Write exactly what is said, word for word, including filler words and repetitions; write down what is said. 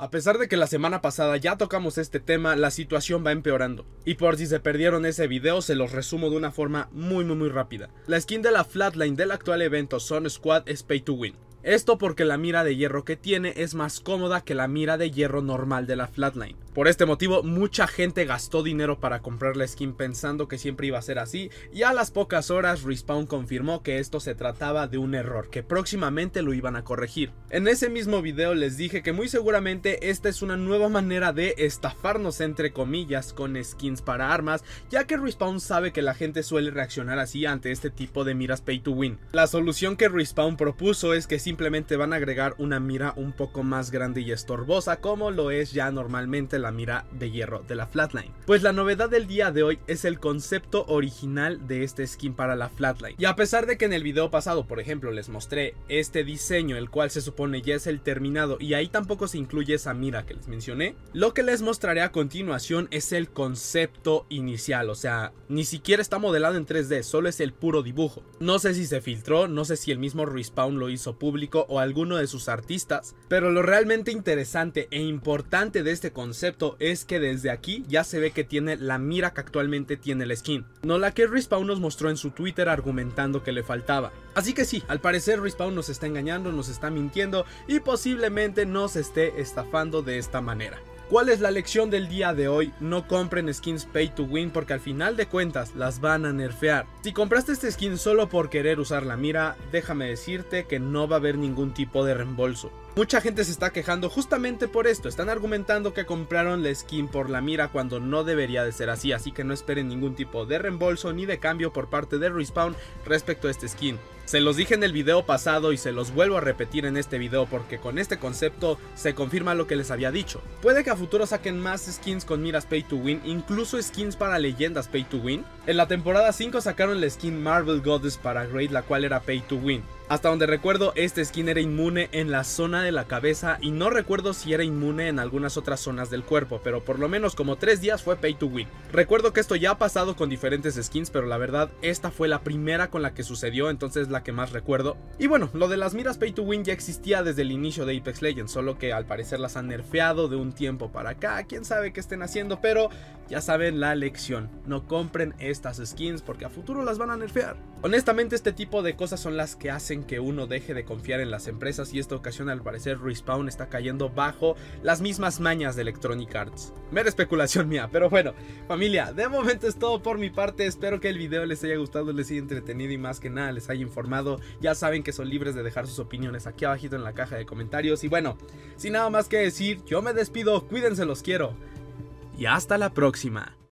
A pesar de que la semana pasada ya tocamos este tema, la situación va empeorando. Y por si se perdieron ese video, se los resumo de una forma muy muy muy rápida. La skin de la Flatline del actual evento Sun Squad es Pay to Win. Esto porque la mira de hierro que tiene es más cómoda que la mira de hierro normal de la Flatline. Por este motivo, mucha gente gastó dinero para comprar la skin pensando que siempre iba a ser así, y a las pocas horas Respawn confirmó que esto se trataba de un error, que próximamente lo iban a corregir. En ese mismo video les dije que muy seguramente esta es una nueva manera de estafarnos entre comillas con skins para armas, ya que Respawn sabe que la gente suele reaccionar así ante este tipo de miras pay to win. La solución que Respawn propuso es que simplemente van a agregar una mira un poco más grande y estorbosa, como lo es ya normalmente la mira de hierro de la Flatline. Pues la novedad del día de hoy es el concepto original de este skin para la Flatline. Y a pesar de que en el video pasado, por ejemplo, les mostré este diseño, el cual se supone ya es el terminado, y ahí tampoco se incluye esa mira que les mencioné, lo que les mostraré a continuación es el concepto inicial. O sea, ni siquiera está modelado en tres D, solo es el puro dibujo. No sé si se filtró, no sé si el mismo Respawn lo hizo público o alguno de sus artistas, pero lo realmente interesante e importante de este concepto es que desde aquí ya se ve que tiene la mira que actualmente tiene la skin, no la que Respawn nos mostró en su Twitter argumentando que le faltaba. Así que sí, al parecer Respawn nos está engañando, nos está mintiendo y posiblemente nos esté estafando de esta manera. ¿Cuál es la lección del día de hoy? No compren skins pay to win porque al final de cuentas las van a nerfear. Si compraste este skin solo por querer usar la mira, déjame decirte que no va a haber ningún tipo de reembolso. Mucha gente se está quejando justamente por esto, están argumentando que compraron la skin por la mira cuando no debería de ser así, así que no esperen ningún tipo de reembolso ni de cambio por parte de Respawn respecto a este skin. Se los dije en el video pasado y se los vuelvo a repetir en este video porque con este concepto se confirma lo que les había dicho. Puede que a futuro saquen más skins con miras pay to win, incluso skins para leyendas pay to win. En la temporada cinco sacaron la skin Marvel Goddess para Great, la cual era pay to win. Hasta donde recuerdo, este skin era inmune en la zona de la cabeza y no recuerdo si era inmune en algunas otras zonas del cuerpo, pero por lo menos como tres días fue pay to win. Recuerdo que esto ya ha pasado con diferentes skins, pero la verdad esta fue la primera con la que sucedió, entonces la que más recuerdo. Y bueno, lo de las miras pay to win ya existía desde el inicio de Apex Legends, solo que al parecer las han nerfeado de un tiempo para acá, quién sabe qué estén haciendo, pero ya saben la lección, no compren estas skins porque a futuro las van a nerfear. Honestamente este tipo de cosas son las que hacen que uno deje de confiar en las empresas y esta ocasión al parecer Respawn está cayendo bajo las mismas mañas de Electronic Arts. Mera especulación mía, pero bueno, familia, de momento es todo por mi parte, espero que el video les haya gustado, les haya entretenido y más que nada les haya informado. Ya saben que son libres de dejar sus opiniones aquí abajito en la caja de comentarios y bueno, sin nada más que decir, yo me despido, cuídense, los quiero y hasta la próxima.